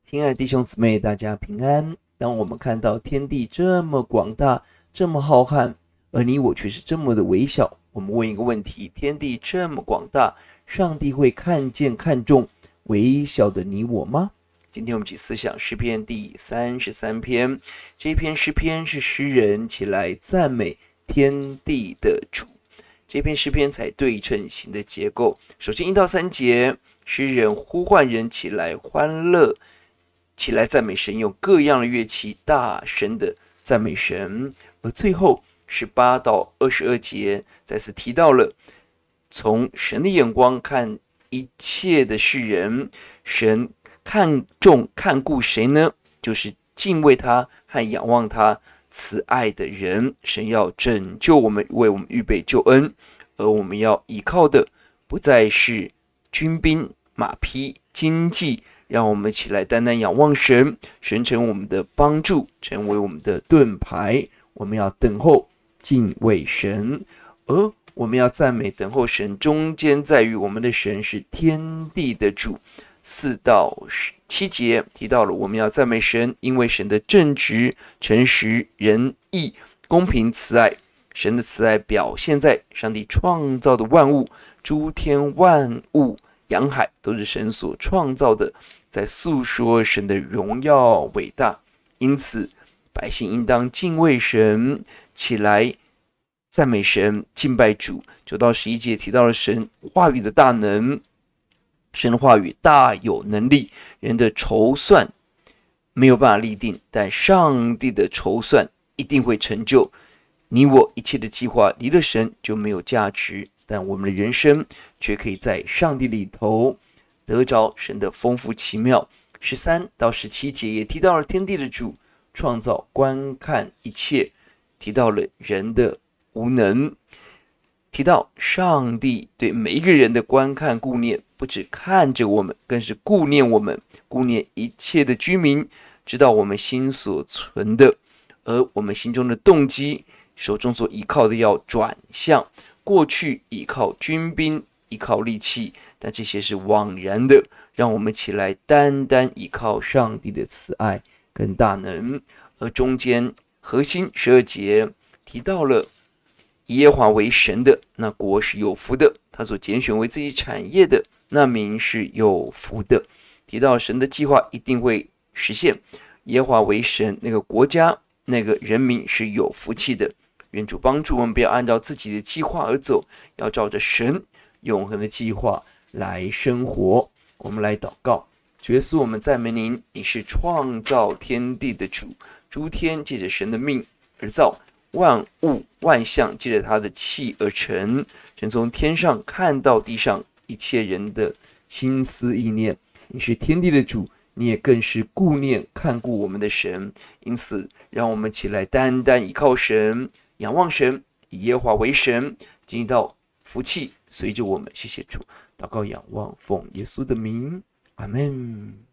亲爱的弟兄姊妹，大家平安。当我们看到天地这么广大，这么浩瀚，而你我却是这么的微小，我们问一个问题：天地这么广大，上帝会看见看重微小的你我吗？今天我们一起思想诗篇第33篇。这篇诗篇是诗人起来赞美天地的主。这篇诗篇采对称型的结构，首先1到3节，诗人呼唤人起来欢乐，起来赞美神，用各样的乐器大声的赞美神。而最后18到22节再次提到了从神的眼光看一切的世人，神看重看顾谁呢？就是敬畏他和仰望他慈爱的人。神要拯救我们，为我们预备救恩，而我们要依靠的不再是军兵、马匹、经济，让我们起来单单仰望神，神成我们的帮助，成为我们的盾牌。我们要等候敬畏神，而我们要赞美等候神，中间在于我们的神是天地的主。4到7节提到了我们要赞美神，因为神的正直、诚实、仁义、公平、慈爱。神的慈爱表现在上帝创造的万物，诸天万物、洋海都是神所创造的，在诉说神的荣耀伟大。因此百姓应当敬畏神，起来赞美神，敬拜主。9到11节提到了神话语的大能，神的话语大有能力，人的筹算没有办法立定，但上帝的筹算一定会成就。你我一切的计划离了神就没有价值，但我们的人生却可以在上帝里头得着神的丰富奇妙。13到17节也提到了天地的主创造观看一切，提到了人的无能，提到上帝对每一个人的观看顾念，不只看着我们，更是顾念我们，顾念一切的居民，知道我们心所存的，而我们心中的动机，手中所依靠的要转向过去依靠军兵，依靠利器，但这些是枉然的，让我们起来单单依靠上帝的慈爱跟大能。而中间核心12节提到了以耶和华为神的，那国是有福的；他所拣选为自己产业的，那民是有福的。提到神的计划一定会实现，以耶和华为神，那个国家、那个人民是有福气的。愿主帮助我们，不要按照自己的计划而走，要照着神永恒的计划来生活。我们来祷告。主耶稣，我们赞美您，你是创造天地的主，诸天借着神的命而造，万物万象借着他的气而成。神从天上看到地上一切人的心思意念，你是天地的主，你也更是顾念看顾我们的神。因此让我们起来单单依靠神，仰望神，以耶和华为神，经历到福气随着我们。谢谢主，祷告仰望奉耶稣的名，阿们。